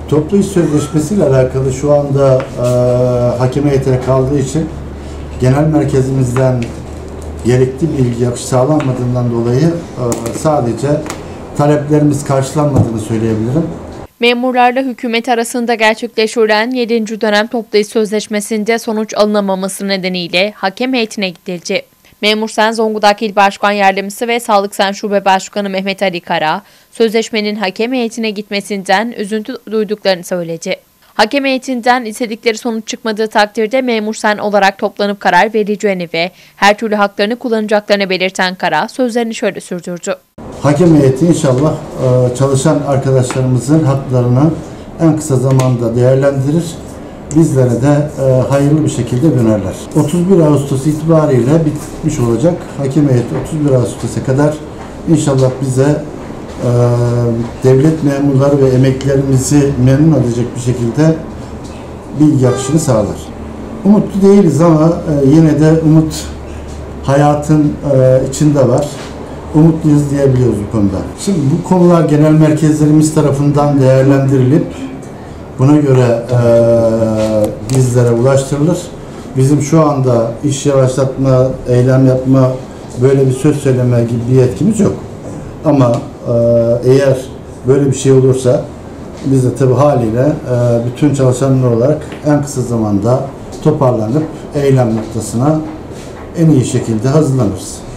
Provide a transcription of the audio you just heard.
Toplu iş sözleşmesiyle alakalı şu anda hakem heyetine kaldığı için genel merkezimizden gerekli bilgi akışı sağlanmadığından dolayı sadece taleplerimiz karşılanmadığını söyleyebilirim. Memurlarla hükümet arasında gerçekleştirilen 7. dönem toplu iş sözleşmesinde sonuç alınamaması nedeniyle hakem heyetine gidildi. Memur Sen Zonguldak İl Başkan Yardımcısı ve Sağlık Sen Şube Başkanı Mehmet Ali Kara, sözleşmenin hakem heyetine gitmesinden üzüntü duyduklarını söyledi. Hakem heyetinden istedikleri sonuç çıkmadığı takdirde memur sen olarak toplanıp karar vereceğini ve her türlü haklarını kullanacaklarını belirten Kara sözlerini şöyle sürdürdü. Hakem heyeti inşallah çalışan arkadaşlarımızın haklarını en kısa zamanda değerlendirir. Bizlere de hayırlı bir şekilde dönerler. 31 Ağustos itibariyle bitmiş olacak. Hakem heyeti 31 Ağustos'a kadar inşallah bize devlet memurları ve emeklilerimizi memnun edecek bir şekilde bilgi akışını sağlar. Umutlu değiliz ama yine de umut hayatın içinde var. Umutluyuz diyebiliyoruz bu konuda. Şimdi bu konular genel merkezlerimiz tarafından değerlendirilip buna göre bizlere ulaştırılır. Bizim şu anda iş yavaşlatma, eylem yapma, böyle bir söz söyleme gibi bir yetkimiz yok. Ama eğer böyle bir şey olursa biz de tabii haliyle bütün çalışanlar olarak en kısa zamanda toparlanıp eylem noktasına en iyi şekilde hazırlanırız.